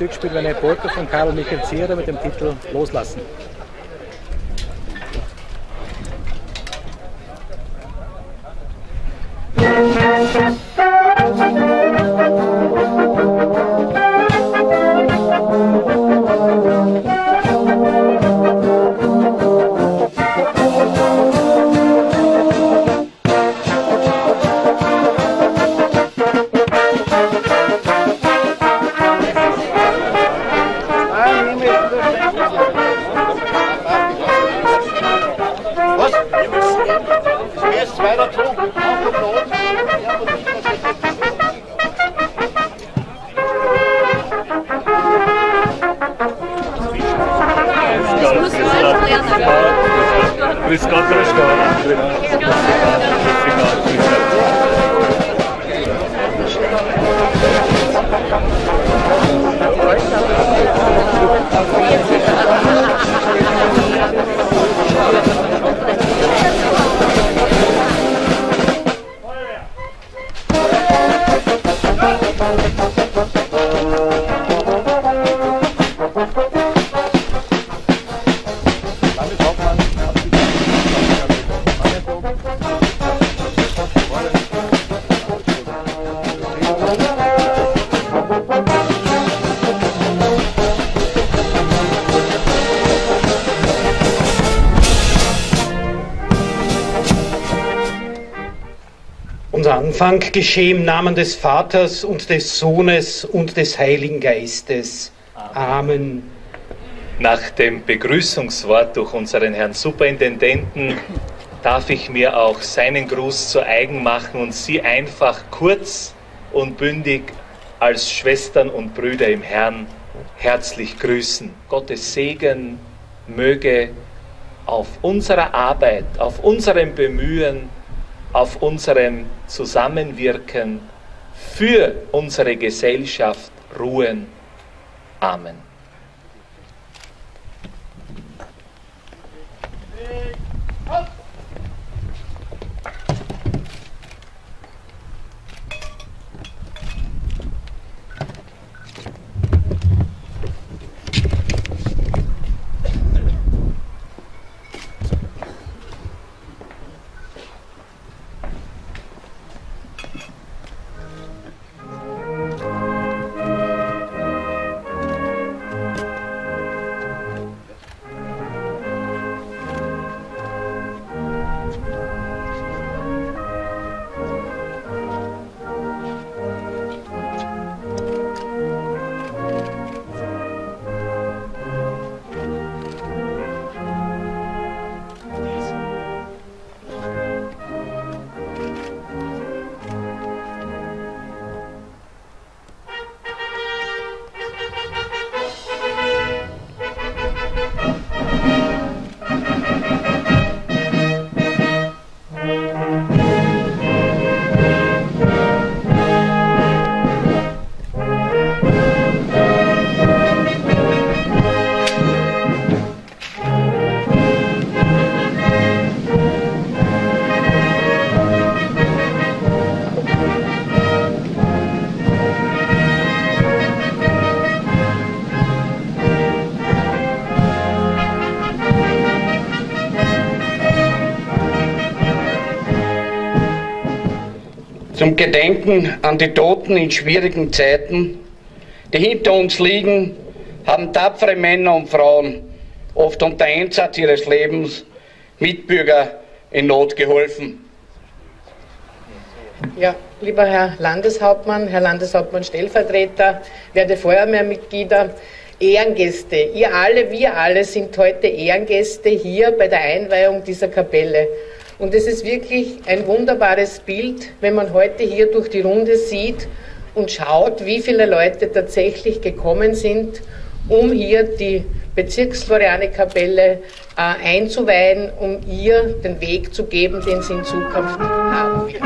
Glücksspiel eine Polka von Karl Michael Zierer mit dem Titel Loslassen. Grüß Gott, grüß Gott. Unser Anfang geschehe im Namen des Vaters und des Sohnes und des Heiligen Geistes. Amen. Nach dem Begrüßungswort durch unseren Herrn Superintendenten darf ich mir auch seinen Gruß zu eigen machen und Sie einfach kurz und bündig als Schwestern und Brüder im Herrn herzlich grüßen. Gottes Segen möge auf unserer Arbeit, auf unserem Bemühen, auf unserem Zusammenwirken für unsere Gesellschaft ruhen. Amen. Zum Gedenken an die Toten in schwierigen Zeiten, die hinter uns liegen, haben tapfere Männer und Frauen, oft unter Einsatz ihres Lebens, Mitbürger in Not geholfen. Ja, lieber Herr Landeshauptmann Stellvertreter, werte Feuerwehrmitglieder, Ehrengäste, ihr alle, wir alle sind heute Ehrengäste hier bei der Einweihung dieser Kapelle. Und es ist wirklich ein wunderbares Bild, wenn man heute hier durch die Runde sieht und schaut, wie viele Leute tatsächlich gekommen sind, um hier die Bezirksfloriane-Kapelle einzuweihen, um ihr den Weg zu geben, den sie in Zukunft haben wird.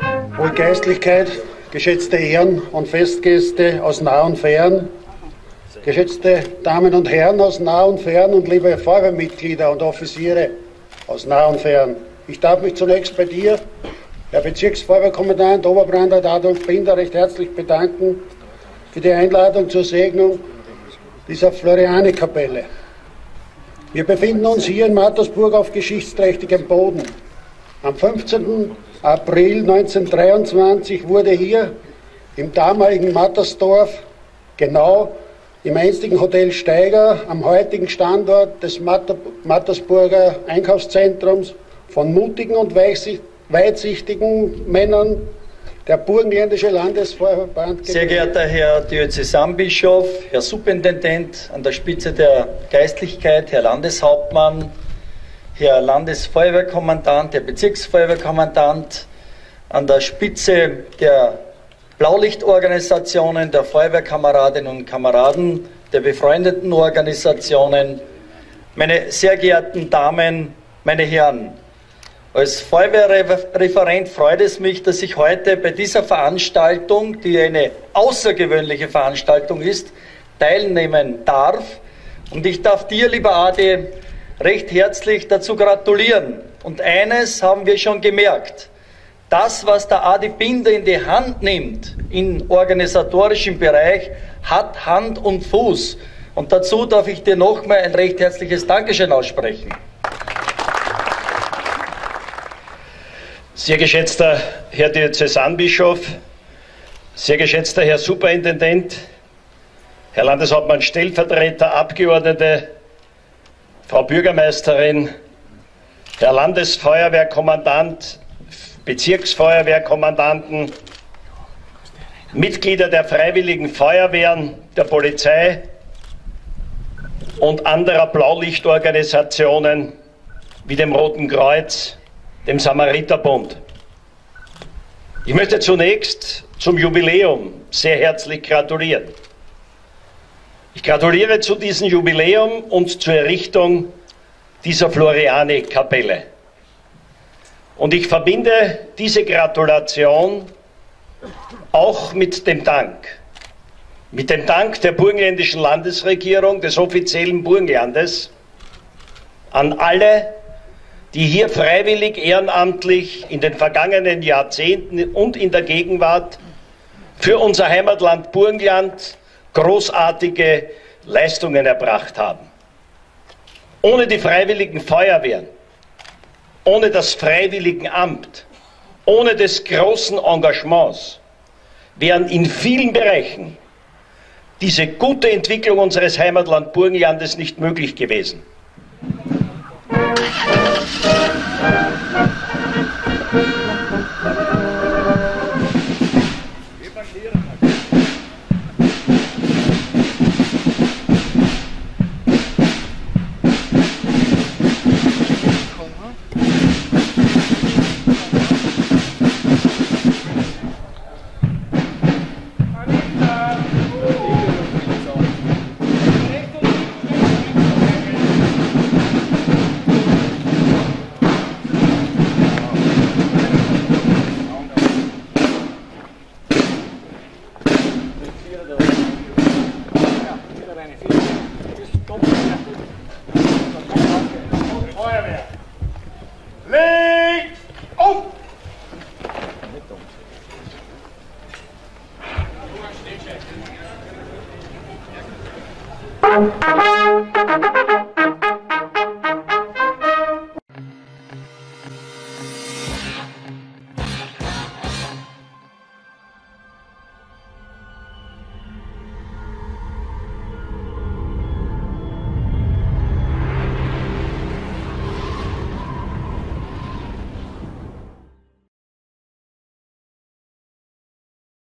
Geistlichkeit, geschätzte Ehren und Festgäste aus nah und fern, geschätzte Damen und Herren aus nah und fern und liebe Feuerwehrmitglieder und Offiziere aus nah und fern. Ich darf mich zunächst bei dir, Herr Bezirksfeuerwehrkommandant Oberbrandrat Adolf Binder, recht herzlich bedanken für die Einladung zur Segnung dieser Floriani-Kapelle. Wir befinden uns hier in Mattersburg auf geschichtsträchtigem Boden. Am 15. April 1923 wurde hier im damaligen Mattersdorf, genau im einstigen Hotel Steiger, am heutigen Standort des Mattersburger Einkaufszentrums, von mutigen und weitsichtigen Männern der Burgenländische Landesfeuerverband. Sehr geehrter Herr Diözesanbischof, Herr Superintendent an der Spitze der Geistlichkeit, Herr Landeshauptmann, Herr Landesfeuerwehrkommandant, Herr Bezirksfeuerwehrkommandant, an der Spitze der Blaulichtorganisationen, der Feuerwehrkameradinnen und Kameraden, der befreundeten Organisationen, meine sehr geehrten Damen, meine Herren. Als Feuerwehrreferent freut es mich, dass ich heute bei dieser Veranstaltung, die eine außergewöhnliche Veranstaltung ist, teilnehmen darf. Und ich darf dir, lieber Adi, recht herzlich dazu gratulieren. Und eines haben wir schon gemerkt. Das, was der Adi Binder in die Hand nimmt, im organisatorischen Bereich, hat Hand und Fuß. Und dazu darf ich dir nochmal ein recht herzliches Dankeschön aussprechen. Sehr geschätzter Herr Diözesanbischof, sehr geschätzter Herr Superintendent, Herr Landeshauptmann, Stellvertreter, Abgeordnete, Frau Bürgermeisterin, Herr Landesfeuerwehrkommandant, Bezirksfeuerwehrkommandanten, Mitglieder der Freiwilligen Feuerwehren, der Polizei und anderer Blaulichtorganisationen wie dem Roten Kreuz, dem Samariterbund. Ich möchte zunächst zum Jubiläum sehr herzlich gratulieren. Ich gratuliere zu diesem Jubiläum und zur Errichtung dieser Floriani-Kapelle. Und ich verbinde diese Gratulation auch mit dem Dank der burgenländischen Landesregierung, des offiziellen Burgenlandes, an alle, die hier freiwillig, ehrenamtlich in den vergangenen Jahrzehnten und in der Gegenwart für unser Heimatland Burgenland großartige Leistungen erbracht haben. Ohne die freiwilligen Feuerwehren, ohne das Freiwilligenamt, ohne des großen Engagements wären in vielen Bereichen diese gute Entwicklung unseres Heimatland Burgenlandes nicht möglich gewesen.